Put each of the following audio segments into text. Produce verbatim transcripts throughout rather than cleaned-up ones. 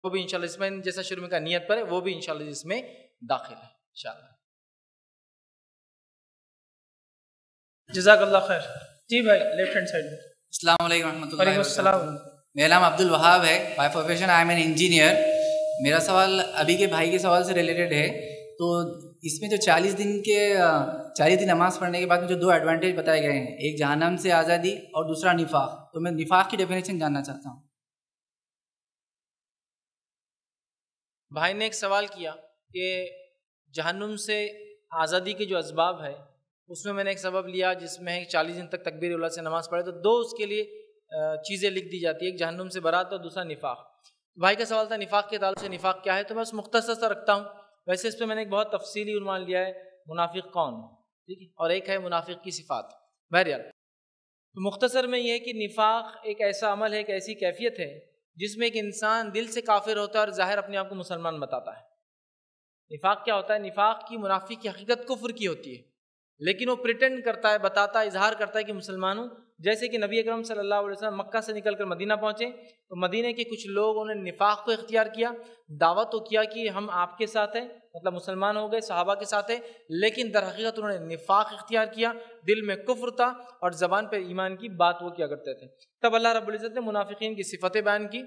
وہ بھی انشاءاللہ اس میں جیسا شروع میں کا نیت پر ہے وہ بھی انشاءاللہ اس میں داخل ہے انشاءاللہ. جزاک اللہ خیر. جی بھائی لیفٹ ہینڈ سائڈ میں. السلام علیکم ورحمۃ اللہ. وعلیکم السلام. میرا نام عبد الوہاب ہے. By profession I am an engineer. میرا سوال ابھی کے بھائی کے سوال سے ریلیٹڈ ہے. تو اس میں جو چالیس دن کے چالیس دن نماز پڑھنے کے بعد میں جو دو ایڈوانٹیج بتائے گئے ہیں، ایک جہنم سے آزادی اور دوسرا نفاق، تو میں نفاق کی ڈیفینیشن جاننا چاہتا ہوں. بھائی نے ایک سوال کیا کہ جہنم سے آزادی کے جو اسباب ہے اس میں میں نے ایک سبب لیا جس میں چالیس دن تک تکبیر اللہ سے نماز پڑھے، تو دو اس کے لیے چیزیں لکھ دی جاتی ہیں، ایک جہنم سے برات اور دوسرا نفاق. بھائی کا سوال تھا نفاق کے تعلق سے نفاق کیا ہے، تو میں اس مختصر سا رکھتا ہوں. ویسے اس پہ میں نے ایک بہت تفصیلی عنوان لیا ہے منافق کون، ٹھیک ہے، اور ایک ہے منافق کی صفات. بہرحال تو مختصر میں یہ ہے کہ نفاق ایک ایسا عمل ہے، ایک ایسی کیفیت ہے جس میں ایک انسان دل سے کافر ہوتا ہے اور ظاہر اپنے آپ کو مسلمان بتاتا ہے. نفاق کیا ہوتا ہے؟ نفاق کی منافق کی حقیقت کفر کی ہوتی ہے، لیکن وہ پریٹینڈ کرتا ہے، بتاتا ہے، اظہار کرتا ہے کہ مسلمان ہوں. جیسے کہ نبی اکرم صلی اللہ علیہ وسلم مکہ سے نکل کر مدینہ پہنچے تو مدینہ کے کچھ لوگوں نے نفاق کو اختیار کیا، دعویٰ تو کیا کہ ہم آپ کے ساتھ ہیں، مطلب مسلمان ہو گئے، صحابہ کے ساتھ ہیں، لیکن در حقیقت انہوں نے نفاق اختیار کیا، دل میں کفر تھا اور زبان پر ایمان کی بات وہ کیا کرتے تھے. تب اللہ رب العزت نے منافقین کی صفتیں بیان کی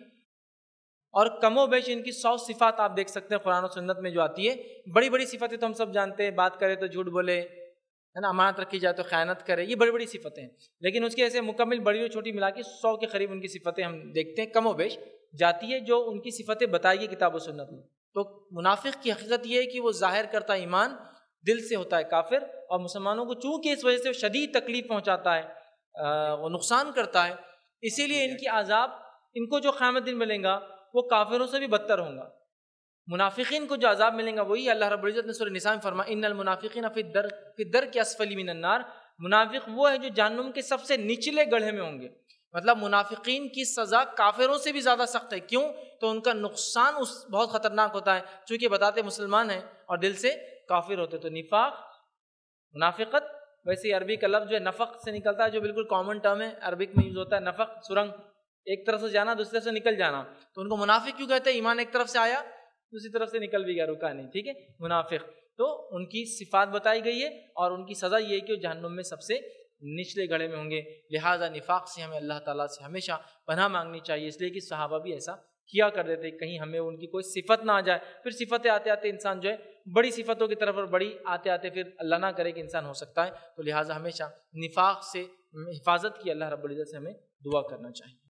اور کم و بیش ان کی سو صفات آپ دیکھ سکتے ہیں قرآن و سنت میں جو آتی ہے. بڑی بڑی صفتیں تو ہم سب جانتے ہیں، بات کرے تو جھوٹ بولے، ہے نا، امانت رکھی جائے تو خیانت کرے، یہ بڑی بڑی صفتیں ہیں. لیکن اس کے ایسے مکمل بڑی اور چھوٹی ملا کے سو کے قریب ان کی صفتیں ہم دیکھتے ہیں کم و بیش جاتی ہے جو ان کی صفتیں بتائی گئی کتاب و سنت میں. تو منافق کی حقیقت یہ ہے کہ وہ ظاہر کرتا ایمان، دل سے ہوتا ہے کافر، اور مسلمانوں کو چونکہ اس وجہ سے شدید تکلیف پہنچاتا ہے، وہ نقصان کرتا ہے، اسی لیے ان کی عذاب، ان کو جو قیامت دن ملیں گا وہ کافروں سے بھی بدتر ہوں گا. منافقین کو جو عذاب ملیں گا وہی اللہ رب العزت نے سورہ نساء میں فرمایا ان المنافقین فی الدرک فی الدرک اسفل من النار. منافق وہ ہے جو جہنم کے سب سے نچلے گڑھے میں ہوں گے. مطلب منافقین کی سزا کافروں سے بھی زیادہ سخت ہے. کیوں؟ تو ان کا نقصان اس بہت خطرناک ہوتا ہے، چونکہ بتاتے مسلمان ہیں اور دل سے کافر ہوتے. تو نفاق، منافقت، ویسے عربی کا لفظ جو ہے نفق سے نکلتا ہے، جو بالکل کامن ٹرم ہے، عربک میں یوز ہوتا ہے. نفق سرنگ، ایک طرف سے جانا دوسری طرف سے نکل جانا. تو ان کو منافق کیوں کہتے ہیں؟ ایمان ایک طرف سے آیا دوسری طرف سے نکل بھی گیا، رکا نہیں. ٹھیک ہے، منافق. تو ان کی صفات بتائی گئی ہے اور ان کی سزا یہ ہے کہ وہ جہنم میں سب سے نچلے گڑھے میں ہوں گے. لہٰذا نفاق سے ہمیں اللہ تعالیٰ سے ہمیشہ پناہ مانگنی چاہیے، اس لیے کہ صحابہ بھی ایسا کیا کر دیتے کہیں ہمیں ان کی کوئی صفت نہ آ جائے. پھر صفتیں آتے آتے انسان جو ہے بڑی صفتوں کی طرف اور بڑی آتے آتے پھر اللہ نہ کرے کہ انسان ہو سکتا ہے. تو لہٰذا ہمیشہ نفاق سے حفاظت کی اللہ رب العزت سے ہمیں دعا کرنا چاہیے.